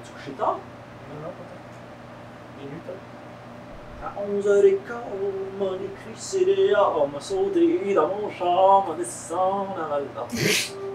T'es-tu couché tard? Non, peut-être. Minuit, peut-être. À 11h15, mon écrit CDA m'a sauté dans mon char, m'a descendu dans la...